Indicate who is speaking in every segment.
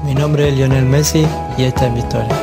Speaker 1: Mi nombre es Lionel Messi y esta es mi historia.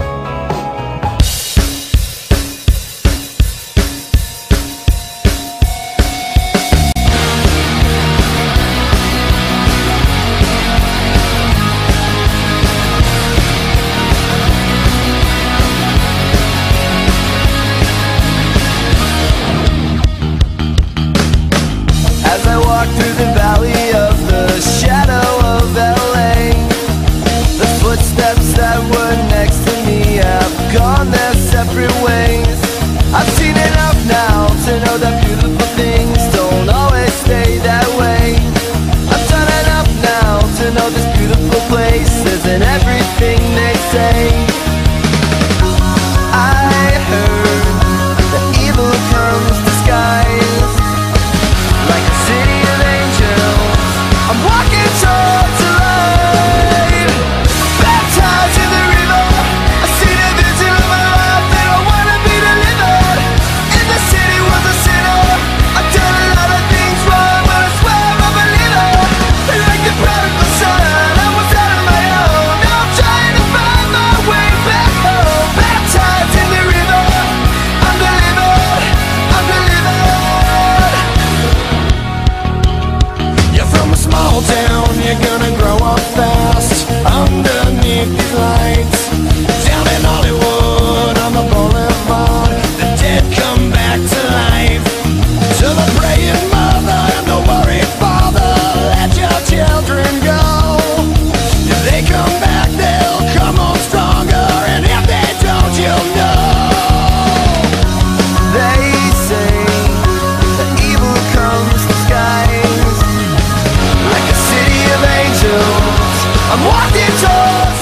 Speaker 2: As I walk through the valley of the shadow of LA, the footsteps that were next to me have gone their separate ways. I've seen enough now to know that beautiful things don't always stay that way. I've done enough now to know this beautiful place isn't everything they say. I heard that evil comes disguised like a city of angels. I'm walking towards the light, baptized in the river. I see the vision of my life that I wanna be delivered. In the city was a sinner. I've done a lot of things wrong, but I swear I'm a believer. Like the prodigal son, I was out on my own. Now I'm trying to find my way back home. Baptized in the river, I'm delivered, I'm delivered. You're from a small town, you're gonna grow up fast underneath these lights. Down in Hollywood, on the boulevard, the dead come back to life. To the praying mother and the worried father, let your children go. If they come back, they'll come on stronger, and if they don't, you'll know. They say that evil comes disguised like a city of angels. I'm walking towards